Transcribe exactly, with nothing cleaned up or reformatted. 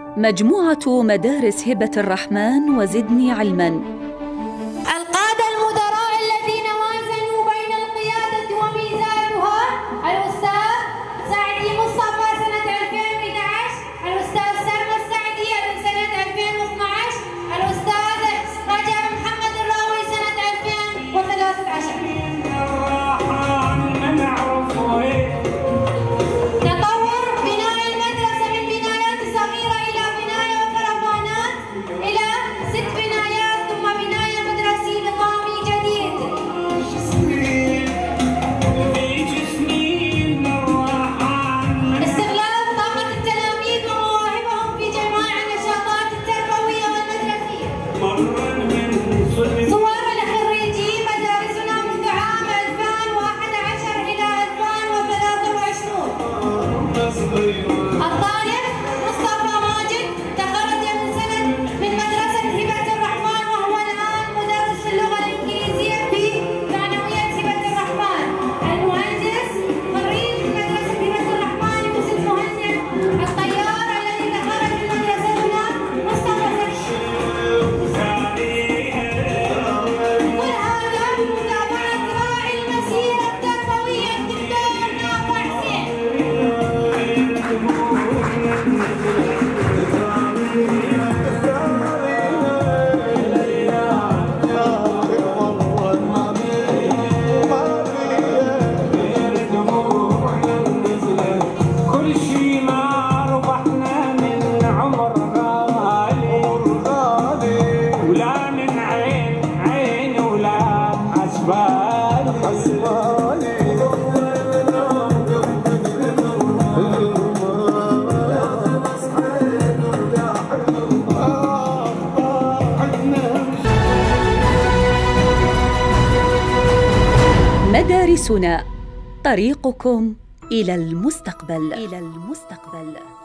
مجموعة مدارس هبة الرحمن وزدني علماً. القادة المدراء الذين وازنوا بين القيادة وميزانها: الأستاذ سعدي مصطفى سنة ألفين وإحدى عشر، الأستاذ سلمى السعدي من سنة ألفين واثني عشر، الأستاذ رجب محمد الراوي سنة ألفين وثلاثة عشر. صور لخريجي مدارسنا منذ عام ألفين وأحد عشر إلى ألفين وثلاثة وعشرين. الطالب مصطفى ماجد تخرج من سنة من مدرسة هبة الرحمن، وهو الآن مدرس اللغة الإنجليزية في ثانوية هبة الرحمن. المهندس خريج مدرسة هبة الرحمن يوسف مهند. الطيار الذي تخرج من مدرستنا مصطفى زكي. مدارسنا، طريقكم إلى المستقبل. إلى المستقبل.